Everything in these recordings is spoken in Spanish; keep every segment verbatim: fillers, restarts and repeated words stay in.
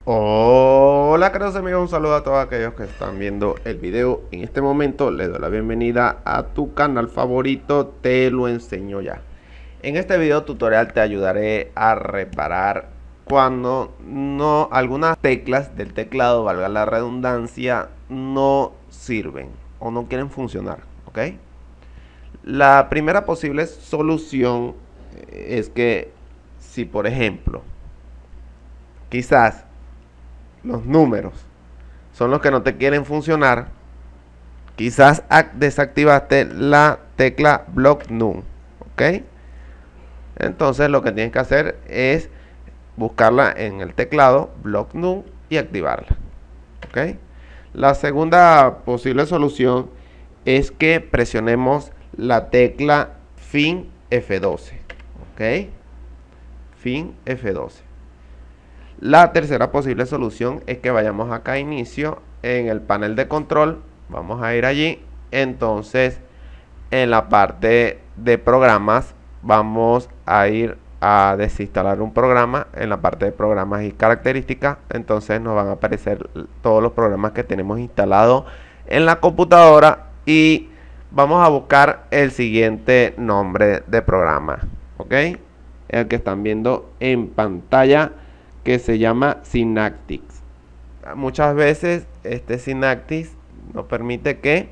Hola queridos amigos, un saludo a todos aquellos que están viendo el video. En este momento les doy la bienvenida a tu canal favorito, Te lo enseño ya. En este video tutorial te ayudaré a reparar cuando no algunas teclas del teclado, valga la redundancia, no sirven o no quieren funcionar, ¿ok? La primera posible solución es que si por ejemplo quizás los números son los que no te quieren funcionar, quizás desactivaste la tecla Block None, ¿ok? Entonces lo que tienes que hacer es buscarla en el teclado Block None y activarla, ¿ok? La segunda posible solución es que presionemos la tecla Fin F doce, ¿ok? Fin F doce. La tercera posible solución es que vayamos acá a inicio en el panel de control, vamos a ir allí, entonces en la parte de programas vamos a ir a desinstalar un programa. En la parte de programas y características, entonces nos van a aparecer todos los programas que tenemos instalados en la computadora y vamos a buscar el siguiente nombre de programa, ok, el que están viendo en pantalla, que se llama Synaptics. Muchas veces este Synaptics nos permite que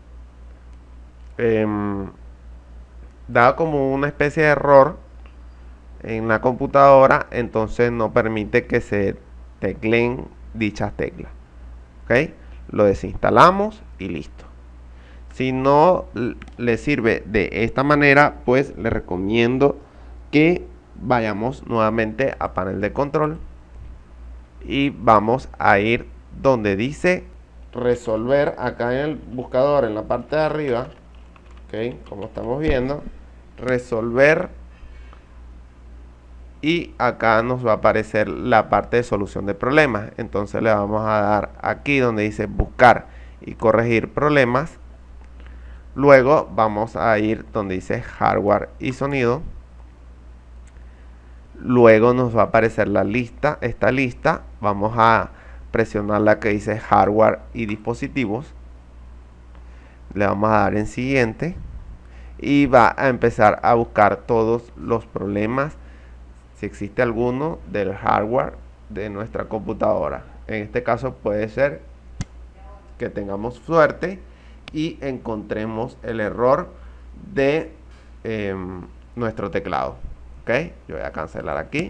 eh, da como una especie de error en la computadora, entonces no permite que se tecleen dichas teclas, ok. Lo desinstalamos y listo. Si no le sirve de esta manera, pues le recomiendo que vayamos nuevamente a panel de control y vamos a ir donde dice resolver, acá en el buscador en la parte de arriba, ok, como estamos viendo, resolver, y acá nos va a aparecer la parte de solución de problemas. Entonces le vamos a dar aquí donde dice buscar y corregir problemas. Luego vamos a ir donde dice hardware y sonido. Luego nos va a aparecer la lista, esta lista. Vamos a presionar la que dice hardware y dispositivos. Le vamos a dar en siguiente. Y va a empezar a buscar todos los problemas, si existe alguno, del hardware de nuestra computadora. En este caso puede ser que tengamos suerte y encontremos el error de eh, nuestro teclado, ok. Yo voy a cancelar aquí.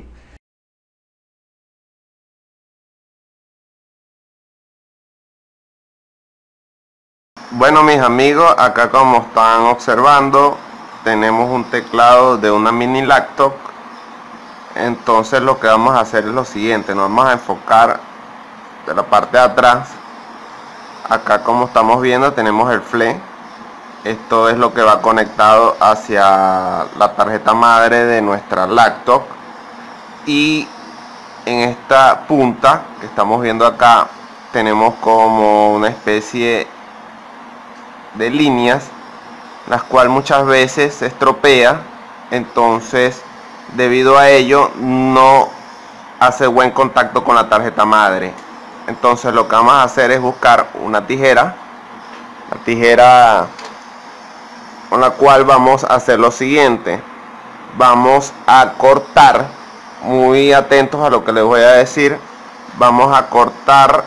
Bueno, mis amigos, acá como están observando, tenemos un teclado de una mini laptop. Entonces lo que vamos a hacer es lo siguiente: nos vamos a enfocar de la parte de atrás. Acá, como estamos viendo, tenemos el fle. Esto es lo que va conectado hacia la tarjeta madre de nuestra laptop. Y en esta punta que estamos viendo acá, tenemos como una especie de líneas, las cuales muchas veces se estropea. Entonces, debido a ello, no hace buen contacto con la tarjeta madre. Entonces lo que vamos a hacer es buscar una tijera, la tijera con la cual vamos a hacer lo siguiente: vamos a cortar, muy atentos a lo que les voy a decir, vamos a cortar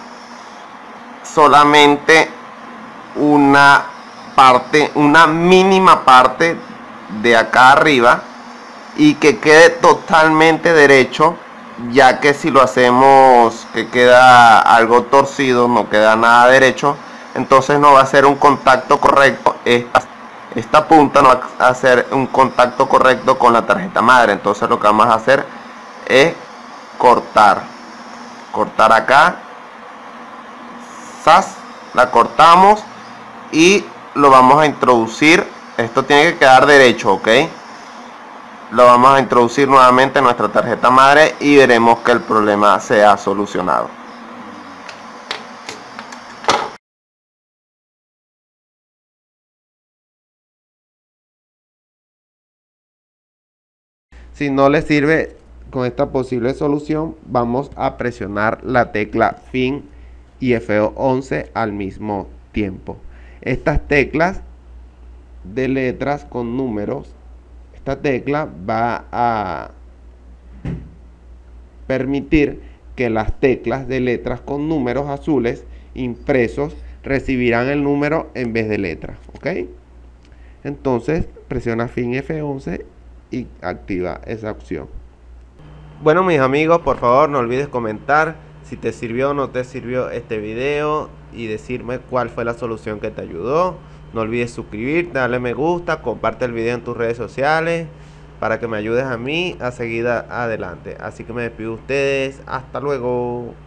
solamente una parte, una mínima parte de acá arriba, y que quede totalmente derecho, ya que si lo hacemos que queda algo torcido, no queda nada derecho, entonces no va a ser un contacto correcto. Esta, esta punta no va a hacer un contacto correcto con la tarjeta madre. Entonces lo que vamos a hacer es cortar, cortar acá, ¡zas!, la cortamos y lo vamos a introducir. Esto tiene que quedar derecho, ok. Lo vamos a introducir nuevamente en nuestra tarjeta madre y veremos que el problema se ha solucionado. Si no le sirve, con esta posible solución vamos a presionar la tecla fin y F once al mismo tiempo. Estas teclas de letras con números, esta tecla va a permitir que las teclas de letras con números azules impresos recibirán el número en vez de letras, ¿ok? Entonces presiona fin F once y activa esa opción. Bueno, mis amigos, por favor no olvides comentar si te sirvió o no te sirvió este video y decirme cuál fue la solución que te ayudó. No olvides suscribirte, darle me gusta, comparte el video en tus redes sociales para que me ayudes a mí a seguir adelante. Así que me despido de ustedes, hasta luego.